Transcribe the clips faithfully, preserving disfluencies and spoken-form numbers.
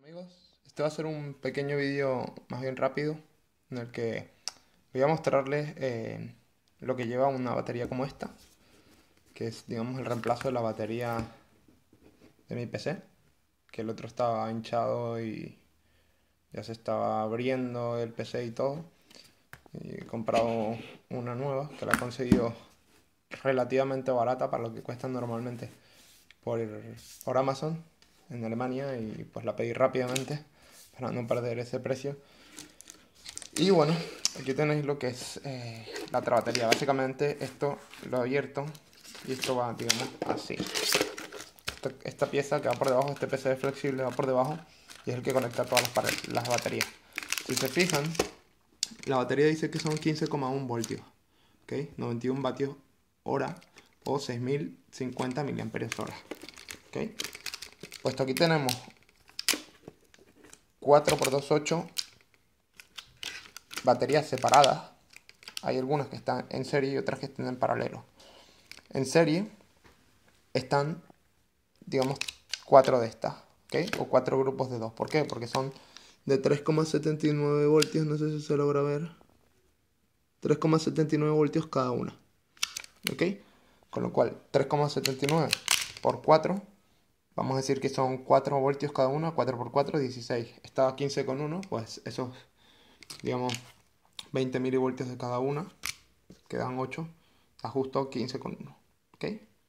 Amigos, este va a ser un pequeño vídeo más bien rápido en el que voy a mostrarles eh, lo que lleva una batería como esta, que es, digamos, el reemplazo de la batería de mi P C, que el otro estaba hinchado y ya se estaba abriendo el P C y todo. Y he comprado una nueva que la he conseguido relativamente barata para lo que cuesta normalmente por, por Amazon en Alemania, y pues la pedí rápidamente para no perder ese precio. Y bueno, aquí tenéis lo que es eh, la otra batería. Básicamente esto lo he abierto y esto va, digamos, así. Esta, esta pieza que va por debajo, este P C B flexible va por debajo y es el que conecta todas las, las baterías. Si se fijan, la batería dice que son quince coma uno voltios, ¿ok? noventa y uno vatios hora o seis mil cincuenta miliamperios hora, ¿ok? Puesto aquí tenemos cuatro por dos, ocho baterías separadas. Hay algunas que están en serie y otras que están en paralelo. En serie están, digamos, cuatro de estas, ¿ok? O cuatro grupos de dos. ¿Por qué? Porque son de tres coma setenta y nueve voltios, no sé si se logra ver. tres coma setenta y nueve voltios cada una, ¿ok? Con lo cual, tres coma setenta y nueve por cuatro, vamos a decir que son cuatro voltios cada una. Cuatro por cuatro, dieciséis. Estaba quince con uno, pues esos, digamos, veinte milivoltios de cada una, quedan ocho, está justo quince con uno, ¿ok?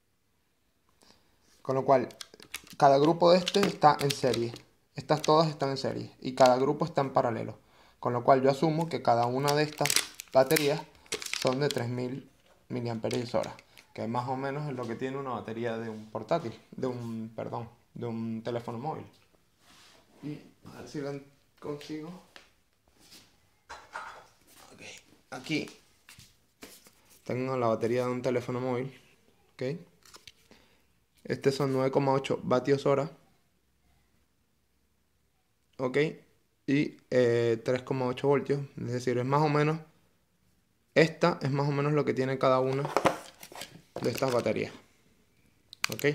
Con lo cual, cada grupo de este está en serie. Estas todas están en serie y cada grupo está en paralelo. Con lo cual yo asumo que cada una de estas baterías son de tres mil miliamperios hora, que más o menos es lo que tiene una batería de un portátil, de un, perdón, de un teléfono móvil. Y a ver si lo consigo. Okay. Aquí tengo la batería de un teléfono móvil, ¿ok? Este son nueve coma ocho vatios hora, ¿ok? Y eh, tres coma ocho voltios, es decir, es más o menos, esta es más o menos lo que tiene cada una de estas baterías, ¿ok?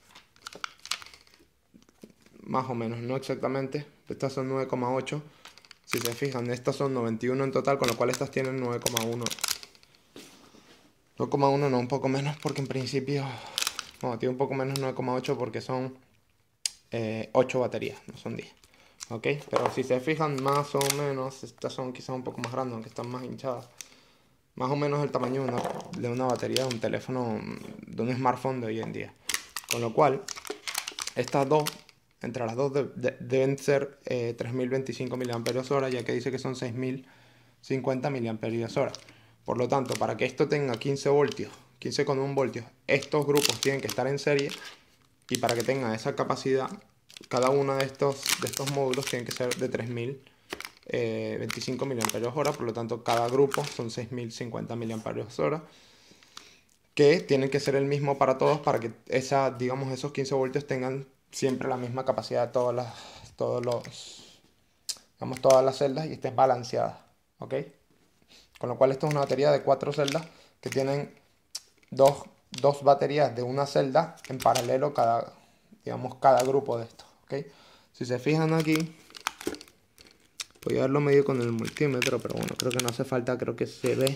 Más o menos, no exactamente, estas son nueve coma ocho, si se fijan, estas son noventa y uno en total, con lo cual estas tienen nueve coma uno. nueve coma uno no, un poco menos, porque en principio, bueno, tiene un poco menos nueve coma ocho porque son eh, ocho baterías, no son diez. ¿Ok? Pero si se fijan, más o menos, estas son quizás un poco más grandes, aunque están más hinchadas. Más o menos el tamaño de una, de una batería de un teléfono, de un smartphone de hoy en día. Con lo cual, estas dos, entre las dos de, de, deben ser eh, tres mil veinticinco miliamperios hora, ya que dice que son seis mil cincuenta miliamperios hora. Por lo tanto, para que esto tenga quince voltios, quince coma uno voltios, estos grupos tienen que estar en serie, y para que tenga esa capacidad, cada uno de estos, de estos módulos tiene que ser de tres mil veinticinco miliamperios hora, por lo tanto cada grupo son seis mil cincuenta miliamperios hora, que tienen que ser el mismo para todos, para que esa, digamos, esos quince voltios tengan siempre la misma capacidad de todas las, todos los, digamos, todas las celdas, y estén balanceadas, ¿ok? Con lo cual esto es una batería de cuatro celdas que tienen dos, dos baterías de una celda en paralelo cada, digamos, cada grupo de estos, ¿ok? Si se fijan aquí, voy a verlo medio con el multímetro, pero bueno, creo que no hace falta, creo que se ve.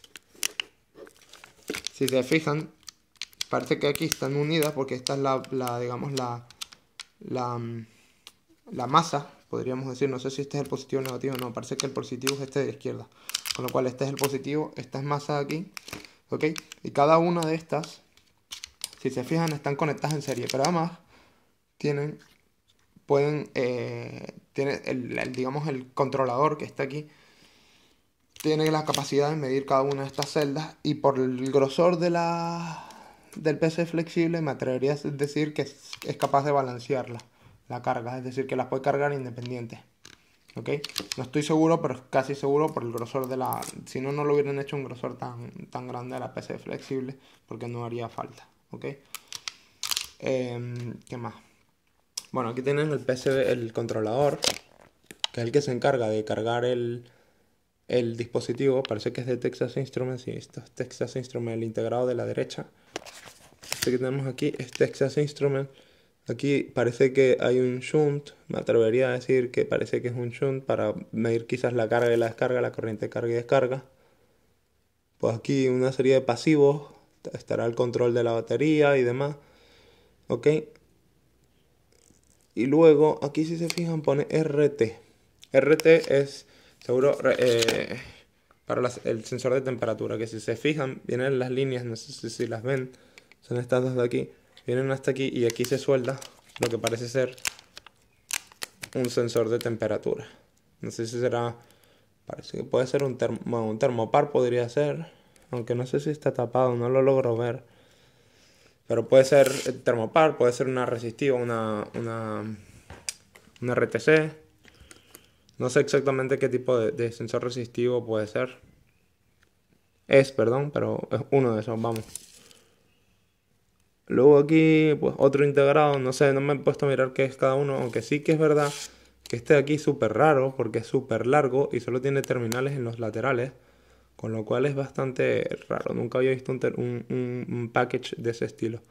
Si se fijan, parece que aquí están unidas porque esta es la, la digamos, la, la, la masa, podríamos decir. No sé si este es el positivo o negativo, no, parece que el positivo es este de la izquierda. Con lo cual este es el positivo, esta es masa de aquí, ¿ok? Y cada una de estas, si se fijan, están conectadas en serie, pero además tienen, pueden, eh, tiene el, el, digamos, el controlador que está aquí, tiene la capacidad de medir cada una de estas celdas, y por el grosor de la, del P C flexible me atrevería a decir que es, es capaz de balancearla, la carga, es decir, que las puede cargar independientes. ¿Ok? No estoy seguro, pero casi seguro por el grosor de la... Si no, no lo hubieran hecho un grosor tan, tan grande a la P C flexible, porque no haría falta. ¿Ok? Eh, ¿Qué más? Bueno, aquí tienen el P C B, el controlador, que es el que se encarga de cargar el, el dispositivo. Parece que es de Texas Instruments. Sí, esto es Texas Instruments, el integrado de la derecha. Este que tenemos aquí es Texas Instruments, Aquí parece que hay un shunt, me atrevería a decir que parece que es un shunt para medir quizás la carga y la descarga, la corriente de carga y descarga. Pues aquí una serie de pasivos, estará el control de la batería y demás, ¿ok? Y luego aquí si se fijan pone R T. R T es seguro eh, para las- el sensor de temperatura, que si se fijan vienen las líneas, no sé si, si las ven, son estas dos de aquí, vienen hasta aquí y aquí se suelda lo que parece ser un sensor de temperatura. No sé si será, parece que puede ser un, termo, un termopar, podría ser, aunque no sé si está tapado, no lo logro ver. Pero puede ser termopar, puede ser una resistiva, una, una, una R T C. No sé exactamente qué tipo de, de sensor resistivo puede ser. Es, perdón, pero es uno de esos, vamos. Luego aquí, pues otro integrado, no sé, no me he puesto a mirar qué es cada uno, aunque sí que es verdad que este de aquí es súper raro porque es súper largo y solo tiene terminales en los laterales, con lo cual es bastante raro. Nunca había visto un, un, un, un package de ese estilo.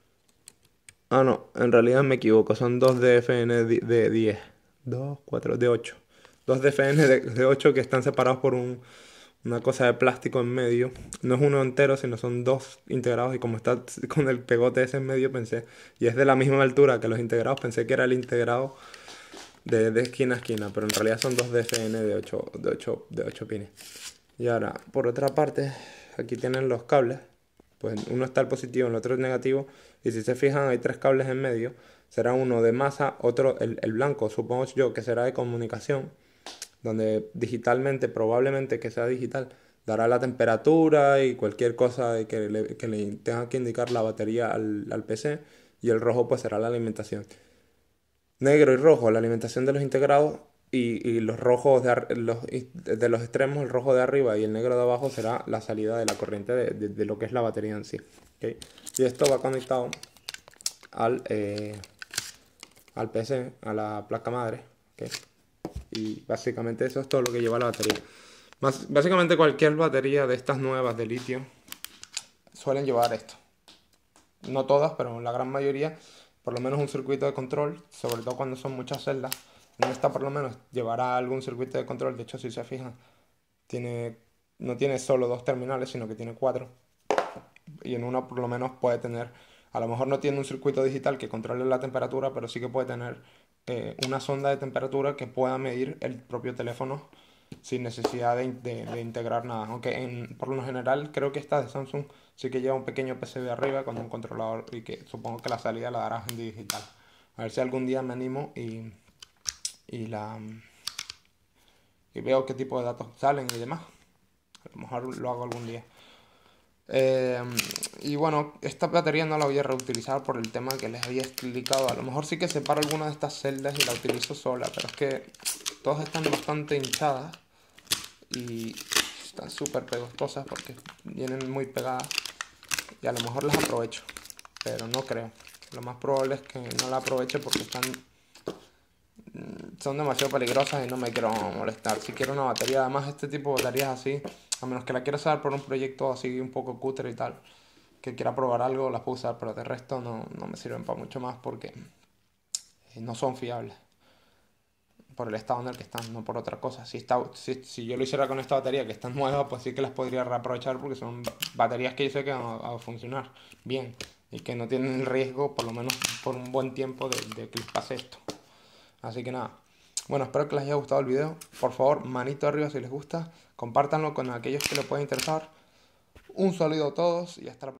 Ah, no, en realidad me equivoco, son dos D F N de diez, dos, cuatro, de ocho. Dos D F N de, de ocho que están separados por un, una cosa de plástico en medio. No es uno entero, sino son dos integrados y como está con el pegote ese en medio pensé, y es de la misma altura que los integrados, pensé que era el integrado de, de esquina a esquina, pero en realidad son dos D F N de ocho, de ocho, de ocho pines. Y ahora, por otra parte, aquí tienen los cables. Pues uno está el positivo, el otro el negativo. Y si se fijan, hay tres cables en medio. Será uno de masa, otro el, el blanco, supongo yo que será de comunicación. Donde digitalmente, probablemente que sea digital, dará la temperatura y cualquier cosa que le, que le tenga que indicar la batería al, al P C. Y el rojo pues será la alimentación. Negro y rojo, la alimentación de los integrados. Y, y los rojos de, ar- los, de los extremos, el rojo de arriba y el negro de abajo será la salida de la corriente de, de- de lo que es la batería en sí. ¿Ok? Y esto va conectado al, eh, al P C, a la placa madre. ¿Ok? Y básicamente eso es todo lo que lleva la batería. Más, básicamente cualquier batería de estas nuevas de litio suelen llevar esto. No todas, pero la gran mayoría, por lo menos un circuito de control, sobre todo cuando son muchas celdas. En esta por lo menos llevará algún circuito de control, de hecho si se fijan, tiene, no tiene solo dos terminales, sino que tiene cuatro. Y en una por lo menos puede tener, a lo mejor no tiene un circuito digital que controle la temperatura, pero sí que puede tener eh, una sonda de temperatura que pueda medir el propio teléfono sin necesidad de, de- de integrar nada. Aunque en- por lo general creo que esta de Samsung sí que lleva un pequeño P C B arriba con un controlador y que supongo que la salida la dará en digital. A ver si algún día me animo y, y la y veo qué tipo de datos salen y demás. A lo mejor lo hago algún día. Eh, y bueno, esta batería no la voy a reutilizar por el tema que les había explicado. A lo mejor sí que separo alguna de estas celdas y la utilizo sola, pero es que todas están bastante hinchadas y están súper pegostosas porque vienen muy pegadas y a lo mejor las aprovecho, pero no creo. Lo más probable es que no la aproveche porque están son demasiado peligrosas y no me quiero molestar. Si quiero una batería, además este tipo de baterías así, a menos que la quiera usar por un proyecto así un poco cutre y tal, que quiera probar algo, las puedo usar, pero de resto no, no me sirven para mucho más porque eh, no son fiables por el estado en el que están, no por otra cosa. Si, está, si, si yo lo hiciera con esta batería que está nueva, pues sí que las podría reaprovechar porque son baterías que yo sé que van a, a funcionar bien y que no tienen el riesgo, por lo menos por un buen tiempo, de, de que les pase esto. Así que nada. Bueno, espero que les haya gustado el video. Por favor, manito arriba si les gusta. Compártanlo con aquellos que les pueda interesar. Un saludo a todos y hasta la próxima.